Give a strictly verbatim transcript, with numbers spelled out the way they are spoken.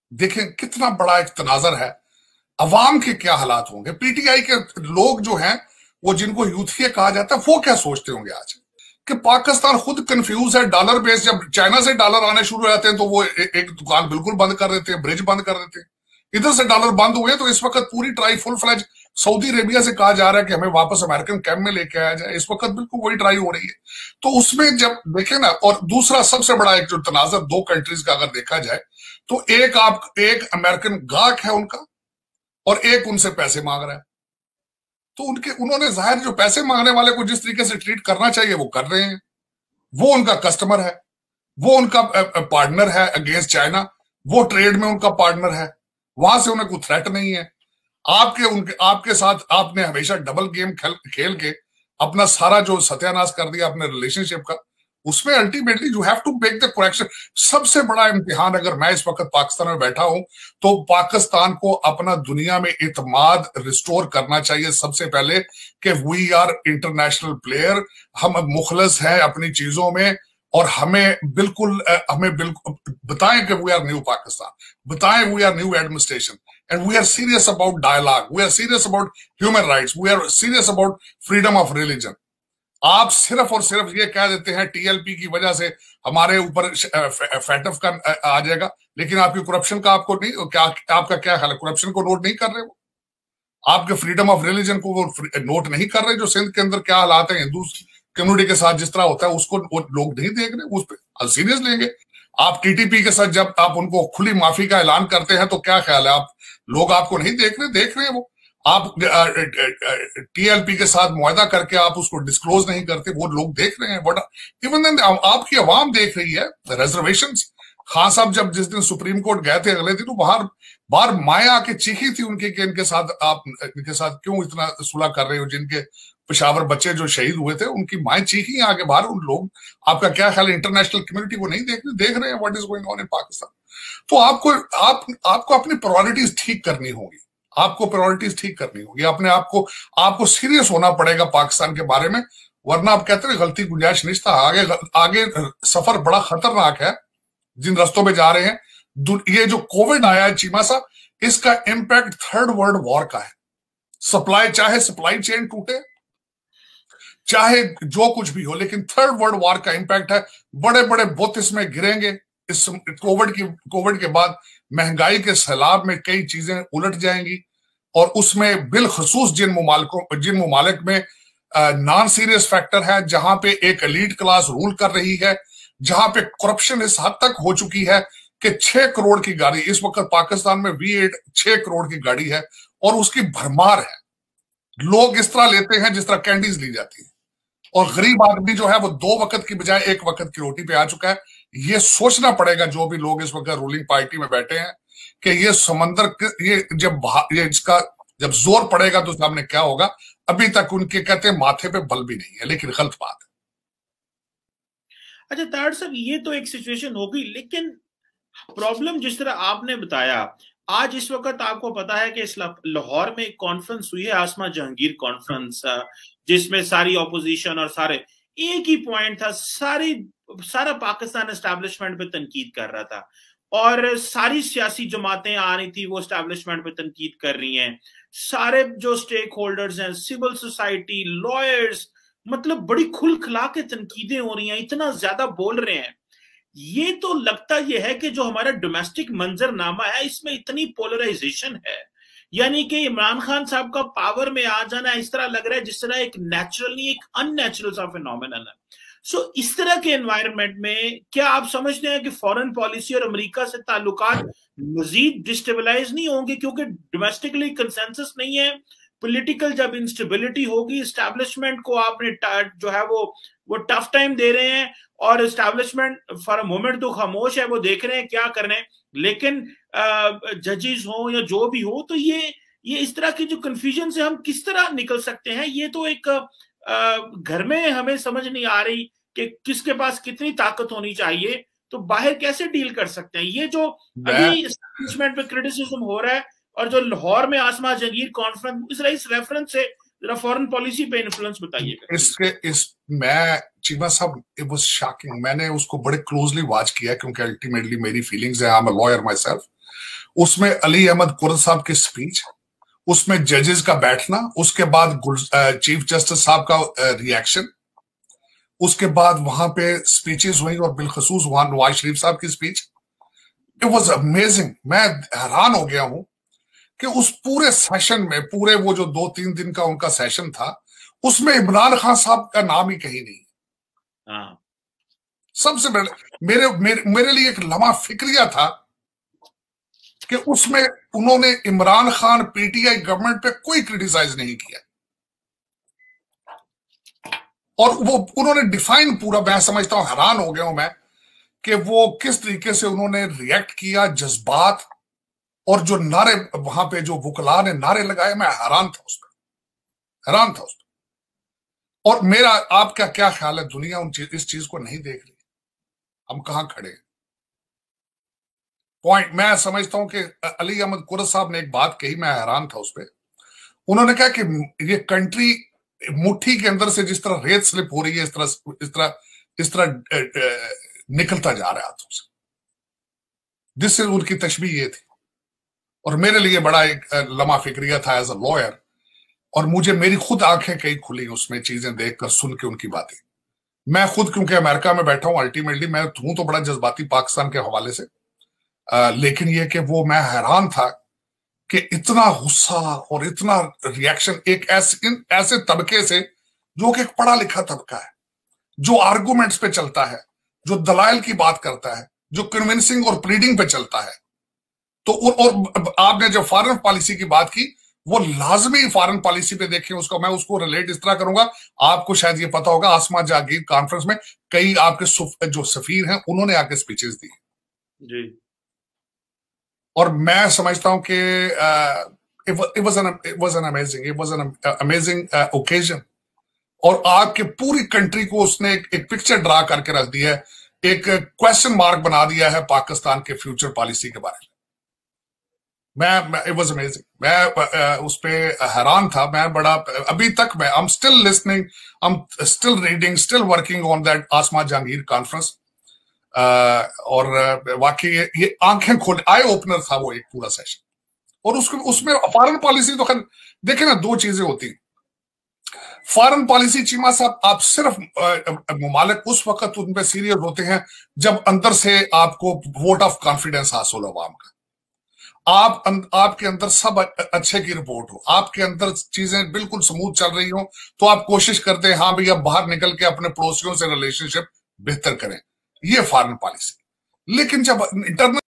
देखें कितना बड़ा एक तनाजर है, अवाम के क्या हालात होंगे, पीटीआई के लोग जो हैं वो जिनको यूथिया कहा जाता है वो क्या सोचते होंगे आज कि पाकिस्तान खुद कंफ्यूज है। डॉलर बेस, जब चाइना से डॉलर आने शुरू हो जाते हैं तो वो ए, एक दुकान बिल्कुल बंद कर देते हैं, ब्रिज बंद कर देते हैं। इधर से डॉलर बंद हुए तो इस वक्त पूरी try full fledge Saudi Arabia से कहा जा रहा है कि हमें वापस अमेरिकन कैंप में लेके आया जाए। इस वक्त बिल्कुल वही ट्राई हो रही है। तो उसमें जब देखें ना, और दूसरा सबसे बड़ा एक जो तनाजर दो कंट्रीज का अगर देखा जाए तो एक आप एक अमेरिकन गाहक है उनका और एक उनसे पैसे मांग रहा है। तो उनके उन्होंने जाहिर जो पैसे मांगने वाले को जिस तरीके से ट्रीट करना चाहिए वो कर रहे हैं। वो उनका कस्टमर है, वो उनका पार्टनर है अगेंस्ट चाइना, वो ट्रेड में उनका पार्टनर है, वहां से उन्हें कोई थ्रेट नहीं है। आपके उनके आपके साथ आपने हमेशा डबल गेम खेल खेल के अपना सारा जो सत्यानाश कर दिया अपने रिलेशनशिप का। उसमें ultimately you have to make the correction. सबसे बड़ा इम्तिहान अगर मैं इस वक्त पाकिस्तान में बैठा हूं तो पाकिस्तान को अपना दुनिया में इत्माद रिस्टोर करना चाहिए सबसे पहले, कि वी आर इंटरनेशनल प्लेयर, हम मुखलस हैं अपनी चीजों में, और हमें बिल्कुल हमें बिल्कुल बताएं कि वी आर न्यू पाकिस्तान, बताएं we are new administration and we are serious about dialogue, we are serious about human rights, we are serious about freedom of religion. आप सिर्फ और सिर्फ ये कह देते हैं टीएलपी की वजह से हमारे ऊपर फैटफ का आ जाएगा, लेकिन आपकी करप्शन का आपको नहीं, क्या आपका क्या ख्याल है, करप्शन को नोट नहीं कर रहे वो? आपके फ्रीडम ऑफ रिलीजन को वो नोट नहीं कर रहे? जो सिंध के अंदर क्या हालात है हिंदू कम्युनिटी के साथ जिस तरह होता है उसको लोग नहीं देख रहे, उस पर सीरियस लेंगे? आप टीटीपी के साथ जब आप उनको खुली माफी का ऐलान करते हैं तो क्या ख्याल है, आप लोग आपको नहीं देख रहे? देख रहे हैं वो। आप टीएलपी के साथ मुआहदा करके आप उसको डिस्क्लोज नहीं करते, वो लोग देख रहे हैं। बट इवन देन आपकी आवाम देख रही है। रिजर्वेशंस, खान साहब जब जिस दिन सुप्रीम कोर्ट गए थे अगले दिन बाहर बाहर माया आके चीखी थी उनकी कि इनके साथ आप इनके साथ क्यों इतना सुलह कर रहे हो, जिनके पेशावर बच्चे जो शहीद हुए थे उनकी माएँ चीखी आगे बाहर। उन लोग, आपका क्या ख्याल है, इंटरनेशनल कम्युनिटी को नहीं देख रहे? देख रहे हैं what is going on in Pakistan. तो आपको आप आपको अपनी प्रायोरिटीज ठीक करनी होगी, आपको प्रायोरिटीज ठीक करनी होगी, अपने आप को आपको सीरियस होना पड़ेगा पाकिस्तान के बारे में, वरना आप कहते हैं गलती गुंजाइश नहीं था। आगे आगे सफर बड़ा खतरनाक है जिन रस्तों में जा रहे हैं। ये जो कोविड आया है चीमा सा, इसका इम्पैक्ट थर्ड वर्ल्ड वॉर का है। सप्लाई, चाहे सप्लाई चेन टूटे, चाहे जो कुछ भी हो, लेकिन थर्ड वर्ल्ड वॉर का इम्पैक्ट है। बड़े बड़े बुत इसमें गिरेंगे। इस कोविड की कोविड के बाद महंगाई के सैलाब में कई चीजें उलट जाएंगी, और उसमें बिलखसूस जिन मुमालिकों जिन मुमालिक में नॉन सीरियस फैक्टर है, जहां पे एक एलीट क्लास रूल कर रही है, जहां पे करप्शन इस हद तक हो चुकी है कि छह करोड़ की गाड़ी इस वक्त पाकिस्तान में वी एट छह करोड़ की गाड़ी है और उसकी भरमार है। लोग इस तरह लेते हैं जिस तरह कैंडीज ली जाती है, और गरीब आदमी जो है वो दो वक्त की बजाय एक वक्त की रोटी पे आ चुका है। ये सोचना पड़ेगा जो भी लोग इस वक्त रूलिंग पार्टी में बैठे हैं कि ये समंदर, ये जब ये इसका जब जोर पड़ेगा तो सामने क्या होगा। अभी तक उनके कहते हैं माथे पे बल भी नहीं है, लेकिन गलत बात है। अच्छा तार साहब, ये तो एक सिचुएशन होगी, लेकिन प्रॉब्लम जिस तरह आपने बताया, आज इस वक्त आपको पता है कि इस लाहौर में एक कॉन्फ्रेंस हुई है, आसमा जहांगीर कॉन्फ्रेंस, जिसमें सारी ऑपोजिशन और सारे एक ही पॉइंट था, सारी सारा पाकिस्तान एस्टैब्लिशमेंट पे तनकीद कर रहा था, और सारी सियासी जमातें आ रही थी वो एस्टैब्लिशमेंट पे तनकीद कर रही हैं। सारे जो स्टेक होल्डर्स हैं, सिविल सोसाइटी, लॉयर्स, मतलब बड़ी खुल खिला के तनकीदें हो रही हैं, इतना ज्यादा बोल रहे हैं। ये तो लगता यह है कि जो हमारा डोमेस्टिक मंजरनामा है इसमें इतनी पोलराइजेशन है, यानी कि इमरान खान साहब का पावर में आ जाना इस तरह लग रहा है जिस तरह एक नेचुरल नहीं, एक अननेचुरल सा फिनोमिनन है। सो so, इस तरह के एनवायरनमेंट में क्या आप समझते हैं कि फॉरेन पॉलिसी और अमेरिका से ताल्लुकात मजीद डिस्टेबलाइज नहीं होंगे, क्योंकि डोमेस्टिकली कंसेंसस नहीं है? पॉलिटिकल जब इंस्टेबिलिटी होगी, एस्टैब्लिशमेंट को आपने जो है वो वो टफ टाइम दे रहे हैं, और एस्टैब्लिशमेंट फॉर अ मोमेंट तो खामोश है, वो देख रहे हैं क्या कर रहे हैं, लेकिन जजेस हो या जो भी हो, तो ये ये इस तरह की जो कंफ्यूजन से हम किस तरह निकल सकते हैं, ये तो एक आ, घर में हमें समझ नहीं आ रही कि किसके पास कितनी ताकत होनी चाहिए, तो बाहर कैसे डील कर सकते हैं। ये जो अभी एस्टैब्लिशमेंट पे क्रिटिसिज्म हो रहा है, और जो लाहौर में आसमा जहांगीर कॉन्फ्रेंस, इस इस रेफरेंस से जरा फॉरेन पॉलिसी पे इन्फ्लुएंस बताइएगा। इसके इस मैं चीमा साहब, इट वाज शॉकिंग। मैंने उसको बड़े क्लोजली वॉच किया क्योंकि अल्टीमेटली मेरी फीलिंग्स है, I am a lawyer myself. उसमें अली अहमद कुरैशी साहब की स्पीच, उसमें जजेस का बैठना, उसके बाद चीफ जस्टिस साहब का रिएक्शन, उसके बाद वहां पे स्पीचेस हुई और बिलखसूस वहां नवाज शरीफ साहब की स्पीच। It was amazing. मैं हैरान हो गया हूं कि उस पूरे सेशन में, पूरे वो जो दो तीन दिन का उनका सेशन था, उसमें इमरान खान साहब का नाम ही कहीं नहीं। हाँ। सबसे बड़े मेरे मेरे मेरे लिए एक लम्हा फिक्रिया था कि उसमें उन्होंने इमरान खान पीटीआई गवर्नमेंट पे कोई क्रिटिसाइज नहीं किया, और वो उन्होंने डिफाइन पूरा, मैं समझता हूं, हैरान हो गया हूं मैं कि वो किस तरीके से उन्होंने रिएक्ट किया, जज्बात, और जो नारे वहां पे जो वुकला ने नारे लगाए, मैं हैरान था उस पर, हैरान था उस पर। और मेरा आपका क्या ख्याल है, दुनिया उन चीज, इस चीज को नहीं देख रही, हम कहां खड़े हैं? पॉइंट मैं समझता हूं कि अली अहमद कुरैशी साहब ने एक बात कही, मैं हैरान था उस पर। उन्होंने कहा कि ये कंट्री मुट्ठी के अंदर से जिस तरह रेत स्लिप हो रही है, इस तरह इस तरह इस तरह निकलता जा रहा था उसे। जिससे उनकी तशबीह ये थी, और मेरे लिए बड़ा एक लम्हा फिक्रिया था एज अ लॉयर, और मुझे मेरी खुद आंखें कई खुली उसमें चीजें देखकर, सुन के उनकी बातें। मैं खुद क्योंकि अमेरिका में बैठा हूं, अल्टीमेटली मैं हूं तो बड़ा जज्बाती पाकिस्तान के हवाले से, आ, लेकिन ये कि वो मैं हैरान था कि इतना गुस्सा और इतना रिएक्शन एक ऐसे इन ऐसे तबके से जो कि एक पढ़ा लिखा तबका है, जो आर्गुमेंट्स पे चलता है, जो दलाइल की बात करता है, जो कन्विंसिंग और प्लीडिंग पे चलता है। तो और आपने जब फॉरेन पॉलिसी की बात की, वो लाजमी फॉरेन पॉलिसी पे देखें उसको, मैं उसको रिलेट इस तरह करूंगा। आपको शायद ये पता होगा, आसमा जहांगीर कॉन्फ्रेंस में कई आपके जो सफीर हैं उन्होंने आके स्पीचेस दी जी, और मैं समझता हूं कि it was an it was an amazing it was an amazing occasion. और आपके पूरी कंट्री को उसने एक, एक पिक्चर ड्रा करके रख दिया है, एक क्वेश्चन मार्क बना दिया है पाकिस्तान के फ्यूचर पॉलिसी के बारे में। मैं इट वाज अमेजिंग, मैं उस पे हैरान था। मैं बड़ा अभी तक मैं I am still listening, I am still reading, still working on that Asma Jahangir conference. और वाकई ये, ये आंखें खोल, आई ओपनर था वो एक पूरा सेशन। और उसको उसमें फॉरेन पॉलिसी तो खैर देखें ना, दो चीजें होती। फॉरेन पॉलिसी चीमा साहब, आप सिर्फ मुमालिक उस वक्त उन पे सीरियस होते हैं जब अंदर से आपको वोट ऑफ कॉन्फिडेंस हासिल हो अवाम का, आप आपके अंदर सब अच्छे की रिपोर्ट हो, आपके अंदर चीजें बिल्कुल स्मूथ चल रही हो, तो आप कोशिश करते हैं हाँ भैया बाहर निकल के अपने पड़ोसियों से रिलेशनशिप बेहतर करें। ये फॉरेन पॉलिसी। लेकिन जब इंटरनल